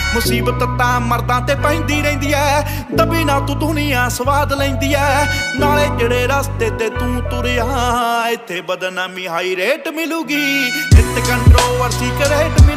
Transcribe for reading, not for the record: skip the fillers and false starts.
मुसीबत तां मर्दां ते पैंदी रहिंदी ऐ, दबी ना तू दुनिया स्वाद लैंदी ऐ। नाले जेड़े रस्ते ते तू तुरिया इत्थे बदनामी हाई रेट मिलूगी, इत्थे कंट्रोवर्सी करेट